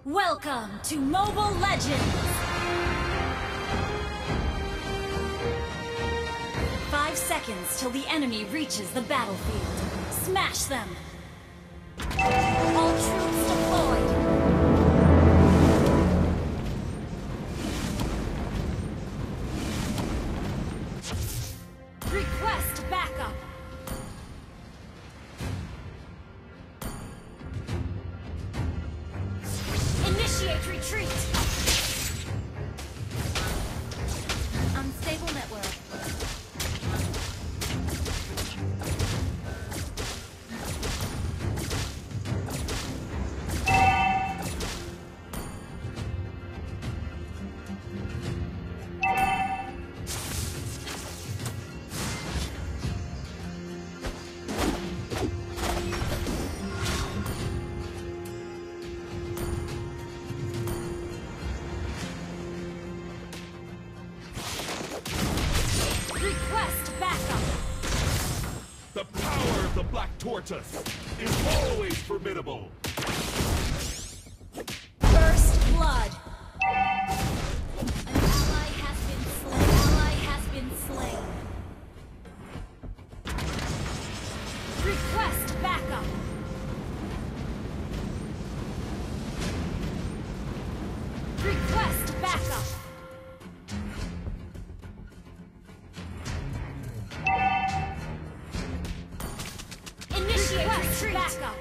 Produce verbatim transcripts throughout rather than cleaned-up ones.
Welcome to Mobile Legends! Five seconds till the enemy reaches the battlefield. Smash them! All troops deployed! Request backup! Initiate retreat! Unstable network. Request backup! The power of the Black Tortoise is always formidable! First blood! An ally has been slain. An ally has been slain. Request backup! Request backup! Initiate retreat! Backup!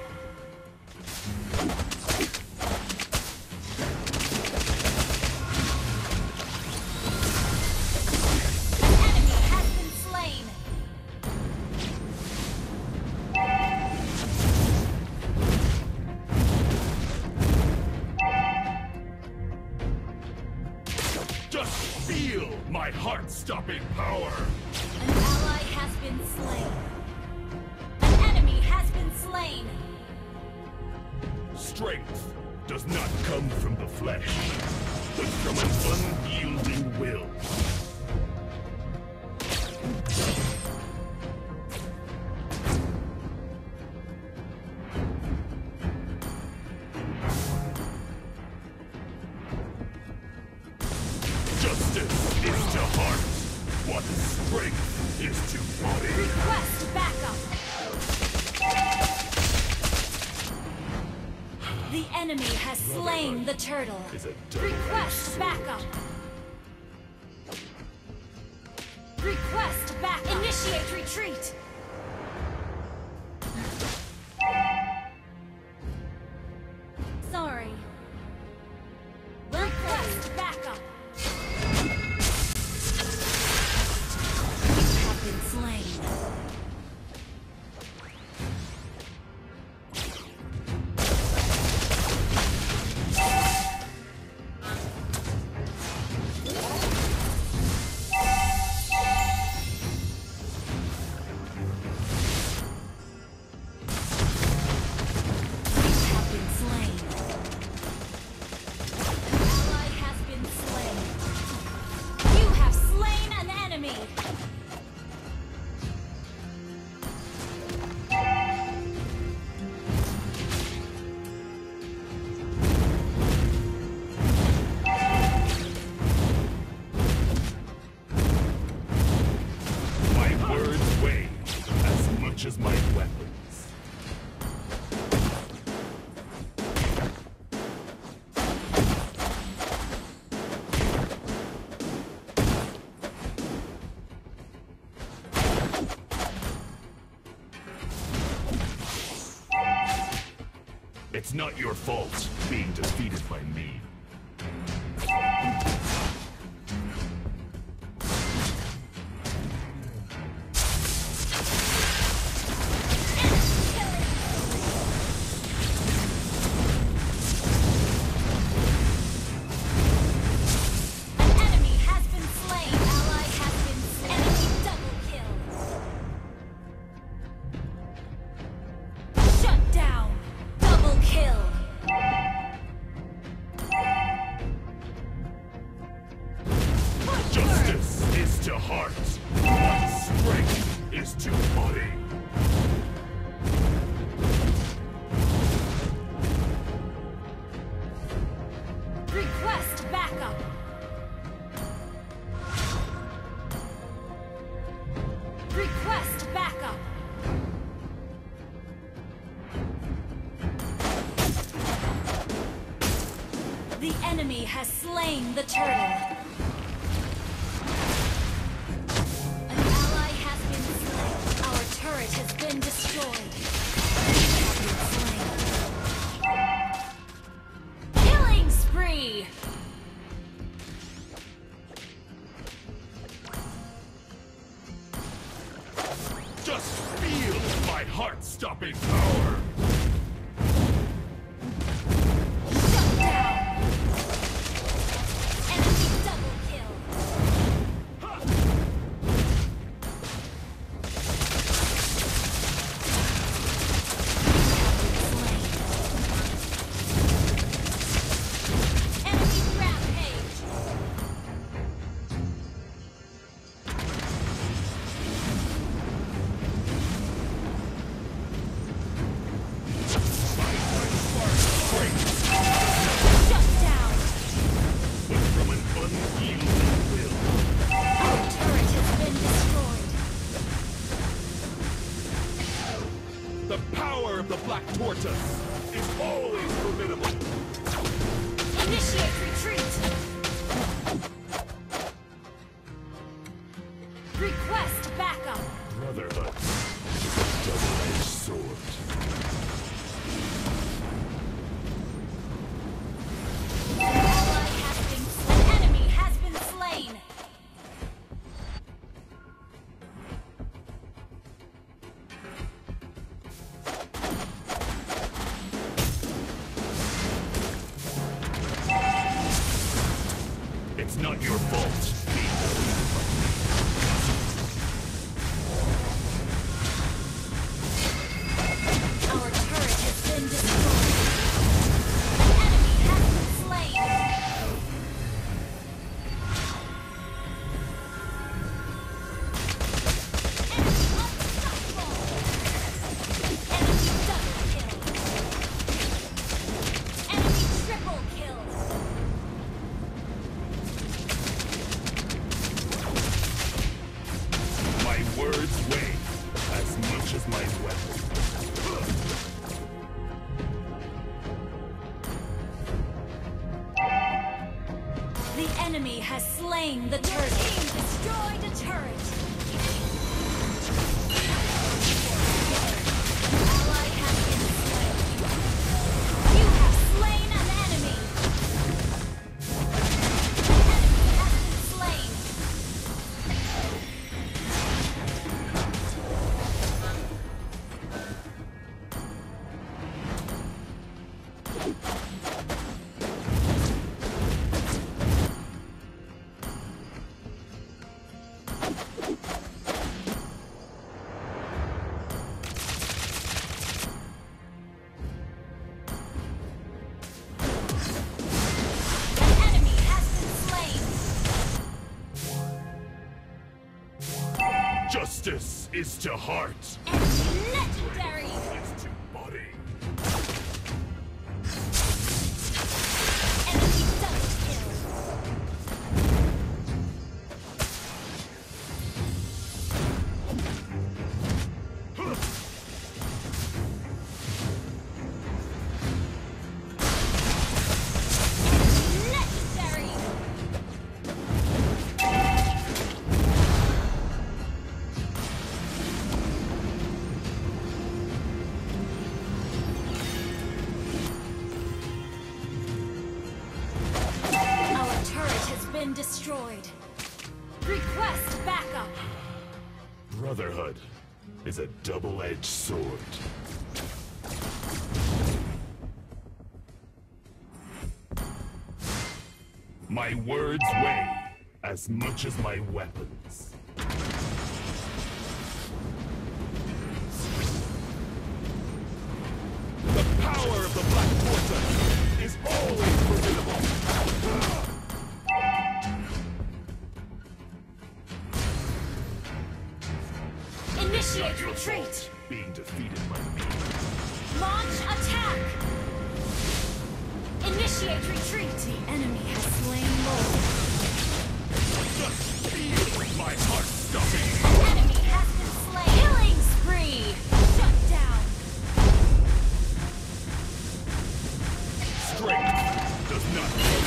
An enemy has been slain! Just feel my heart-stopping power! An ally has been slain. An enemy has been slain. Strength does not come from the flesh, but from an unyielding will. Justice is to heart what strength is to body. Request backup. The enemy has slain the turtle. Is a double-edged Request sword. backup. Request back. Initiate retreat. Sorry. Request backup. You have been slain. As my weapons. It's not your fault being defeated by me. Shut down! Double kill! The enemy has slain the turtle. An ally has been slain. Our turret has been destroyed. We have been slain. Killing spree! Just feel my heart-stopping power! Shut down! Enemy double kill! Enemy rampage! Shut down! But from an unyielding will. Our turret has been destroyed. The power of the Black Tortoise is always formidable. Initiate retreat! Request backup! Brotherhood is a double-edged sword. An ally has been slain. An enemy has been slain! It's not your fault. Our turret has been destroyed. An enemy has been slain. Enemy unstoppable. Enemy double kill. Enemy triple kill. My words weigh as much as my weapon. The enemy has slain the turret. Your team destroyed a turret. Ally has been slain. You have slain an enemy. An enemy has been slain. An enemy has been slain. Justice is to heart. Enemy legendary. Is to body. Enemy double kill. Legendary. Our turret has been destroyed. Request backup. Brotherhood is a double-edged sword. My words weigh as much as my weapons. The power of the Black Tortoise is always formidable. Initiate Your retreat. fault being defeated by me. Launch attack. Initiate retreat. The enemy has slain Lord. Just feel my heart stopping. An enemy has been slain. Killing spree. Shut down. Strength does not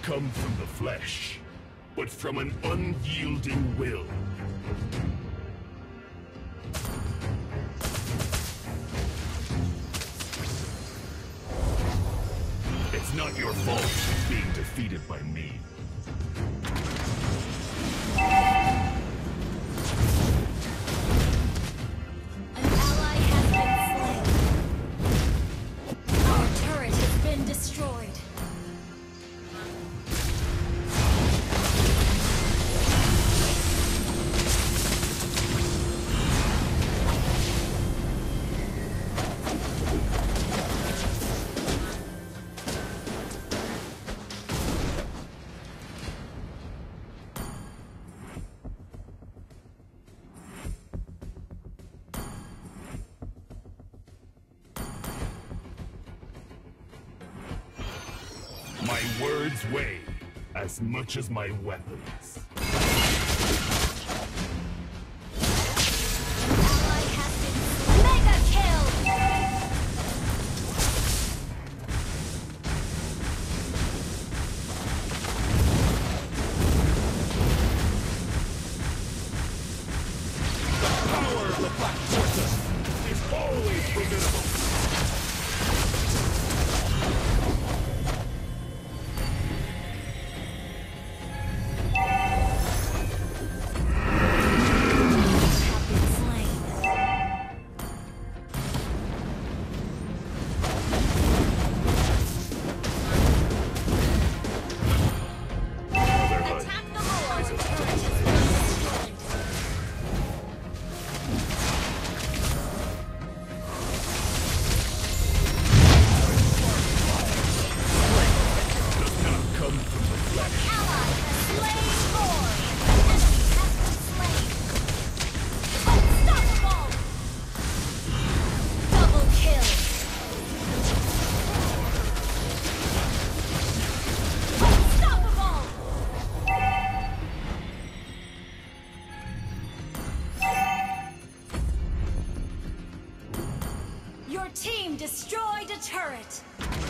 come from the flesh, but from an unyielding will. It's not your fault being defeated by me. An ally has been slain. Our turret has been destroyed. My words weigh as much as my weapons. Ally has been mega kill. The power of the Black Fortress is always formidable. Your team destroyed a turret.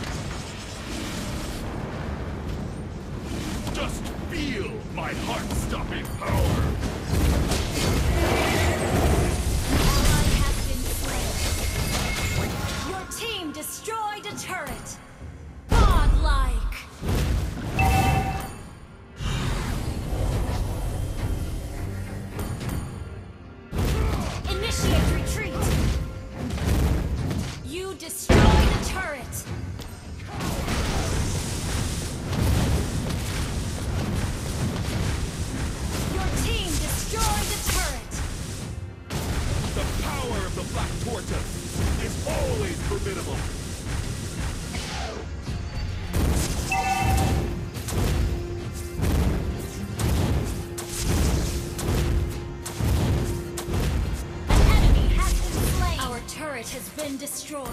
Just feel my heart-stopping power. Ally has been slain. Your team destroyed a turret. Godlike. Initiate retreat. You destroyed a turret. Your team destroyed a turret. The power of the Black Tortoise is always formidable. An enemy has been slain. Our turret has been destroyed.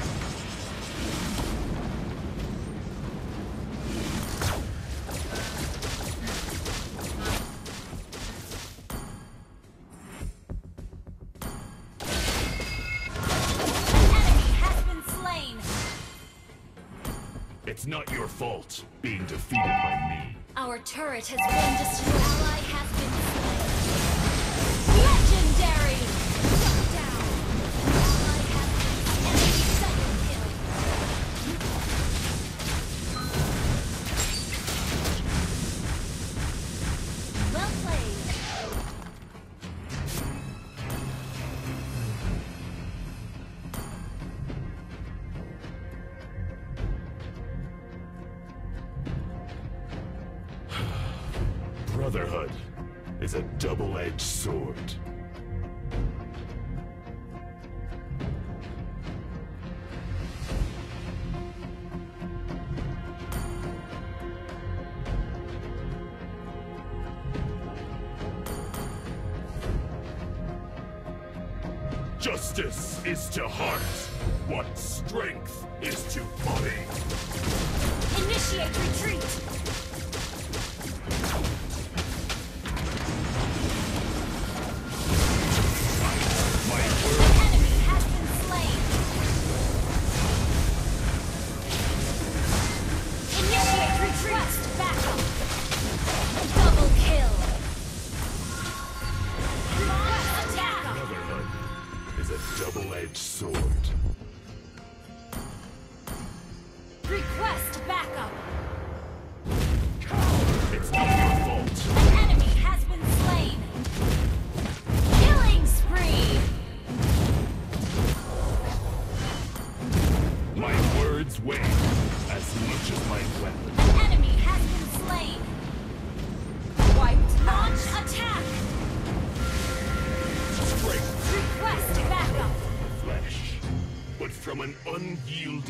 It's not your fault being defeated by me. Our turret has been destroyed. Ally has been slain. Legendary! Shut down! Ally has been enemy double kill. Well played. Brotherhood is a double-edged sword. Justice is to heart what strength is to body. Initiate retreat! Back!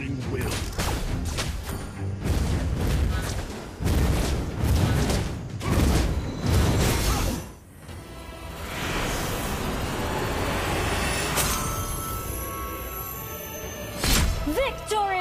unyielding will. Victory!